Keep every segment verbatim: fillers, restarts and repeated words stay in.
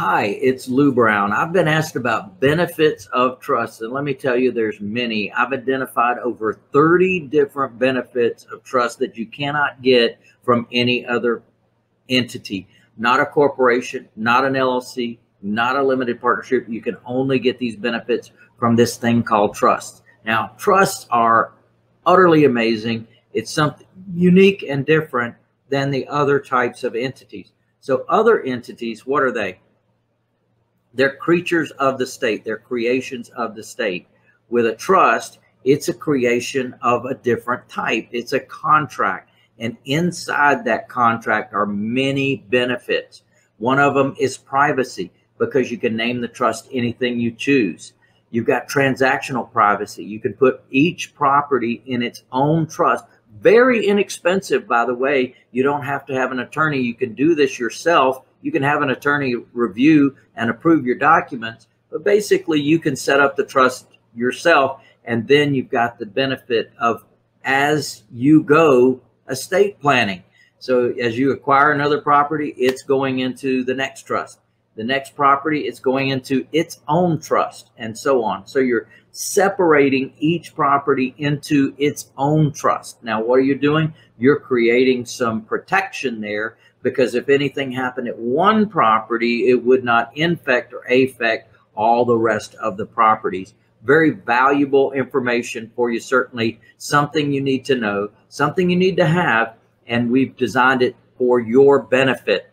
Hi, it's Lou Brown. I've been asked about benefits of trust, and let me tell you, there's many. I've identified over thirty different benefits of trust that you cannot get from any other entity, not a corporation, not an L L C, not a limited partnership. You can only get these benefits from this thing called trust. Now, trusts are utterly amazing. It's something unique and different than the other types of entities. So other entities, what are they? They're creatures of the state. They're creations of the state. With a trust, it's a creation of a different type. It's a contract. And inside that contract are many benefits. One of them is privacy, because you can name the trust anything you choose. You've got transactional privacy. You can put each property in its own trust. Very inexpensive, by the way. You don't have to have an attorney. You can do this yourself. You can have an attorney review and approve your documents, but basically you can set up the trust yourself, and then you've got the benefit of, as you go, estate planning. So as you acquire another property, it's going into the next trust. The next property, it's going into its own trust, and so on. So you're separating each property into its own trust. Now, what are you doing? You're creating some protection there, because if anything happened at one property, it would not infect or affect all the rest of the properties. Very valuable information for you, certainly something you need to know, something you need to have, and we've designed it for your benefit.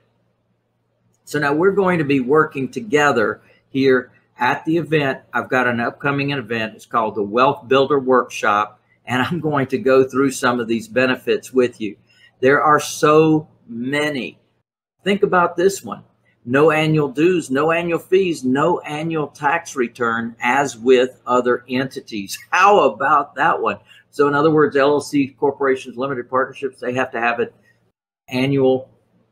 So now we're going to be working together here at the event. I've got an upcoming event. It's called the Wealth Builder Workshop, and I'm going to go through some of these benefits with you. There are so many. Think about this one. No annual dues, no annual fees, no annual tax return as with other entities. How about that one? So in other words, L L C, corporations, limited partnerships, they have to have it annual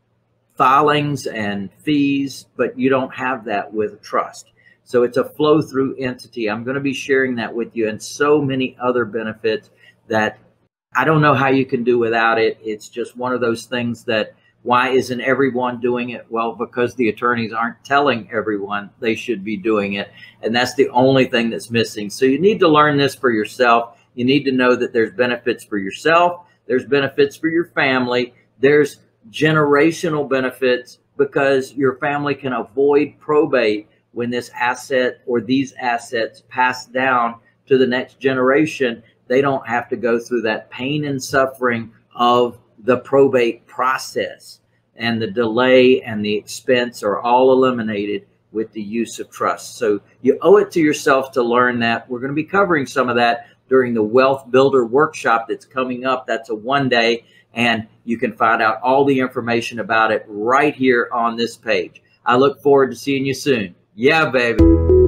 filings and fees, but you don't have that with a trust. So it's a flow through entity. I'm going to be sharing that with you, and so many other benefits that I don't know how you can do without it. It's just one of those things that, why isn't everyone doing it? Well, because the attorneys aren't telling everyone they should be doing it. And that's the only thing that's missing. So you need to learn this for yourself. You need to know that there's benefits for yourself. There's benefits for your family. There's generational benefits, because your family can avoid probate when this asset or these assets pass down to the next generation. They don't have to go through that pain and suffering of the probate process, and the delay and the expense are all eliminated with the use of trust. So you owe it to yourself to learn that. We're going to be covering some of that during the Wealth Builder Workshop that's coming up. That's a one day, and you can find out all the information about it right here on this page. I look forward to seeing you soon. Yeah, baby.